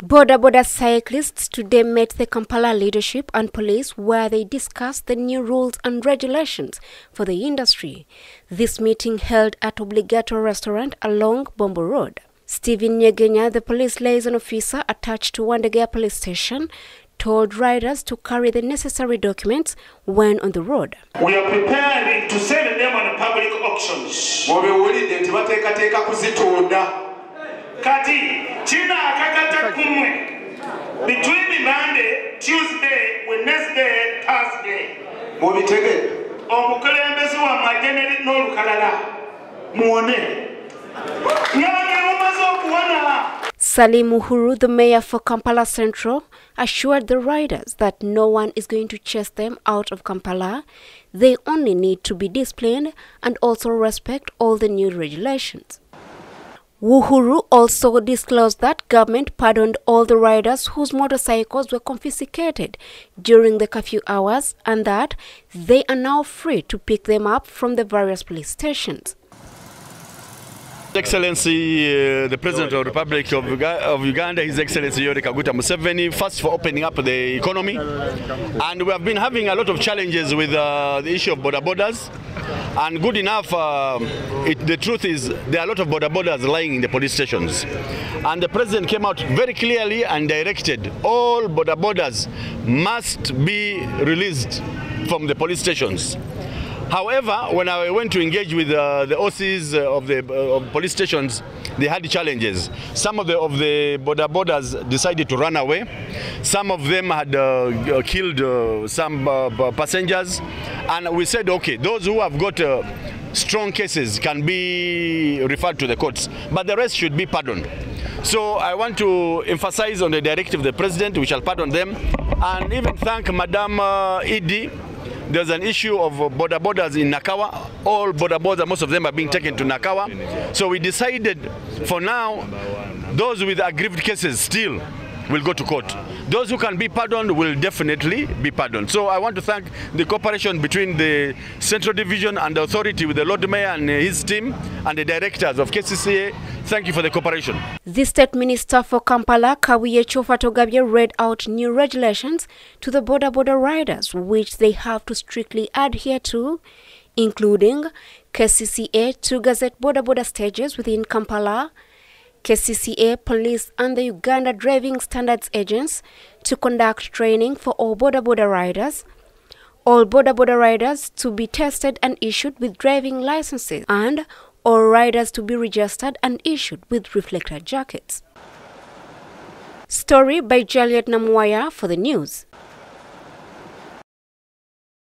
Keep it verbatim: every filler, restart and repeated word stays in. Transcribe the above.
Boda Boda cyclists today met the Kampala leadership and police where they discussed the new rules and regulations for the industry. This meeting held at Obligatory Restaurant along Bombo Road. Stephen Nyegenya, the police liaison officer attached to Wandegea Police Station, told riders to carry the necessary documents when on the road. We are preparing to sell them on public auctions. Kati, China akakata kumwe between Monday, Tuesday, Wednesday, Thursday. Mobitege. Omukulembeze wa majeneri n'olukalala. Muone. Nyange mumazo kuwana. Salim Uhuru, the mayor for Kampala Central, assured the riders that no one is going to chase them out of Kampala. They only need to be disciplined and also respect all the new regulations. Uhuru also disclosed that government pardoned all the riders whose motorcycles were confiscated during the curfew hours and that they are now free to pick them up from the various police stations. Excellency, uh, the President of the Republic of, Uga of Uganda, His Excellency Yoweri Kaguta Museveni, first for opening up the economy. And we have been having a lot of challenges with uh, the issue of border borders. And good enough, uh, it, the truth is there are a lot of border borders lying in the police stations. And the President came out very clearly and directed all border borders must be released from the police stations. However, when I went to engage with uh, the O Cs of the uh, of police stations, they had challenges. Some of the of the border borders decided to run away. Some of them had uh, killed uh, some uh, passengers, and we said, okay, those who have got uh, strong cases can be referred to the courts, but the rest should be pardoned. So I want to emphasize on the directive of the President. We shall pardon them, and even thank Madam uh, Edie. There's an issue of border borders in Nakawa. All border borders, most of them are being taken to Nakawa. So we decided for now, those with aggrieved cases still will go to court. Those who can be pardoned will definitely be pardoned. So I want to thank the cooperation between the Central Division and the authority with the Lord Mayor and his team and the directors of K C C A. Thank you for the cooperation. The State Minister for Kampala, Kawiye Chofatogabye, read out new regulations to the border border riders, which they have to strictly adhere to, including K C C A to gazette border border stages within Kampala, K C C A, police and the Uganda Driving Standards Agents to conduct training for all border border riders, all border border riders to be tested and issued with driving licenses, and all riders to be registered and issued with reflector jackets. Story by Juliet Namuwaya for the news.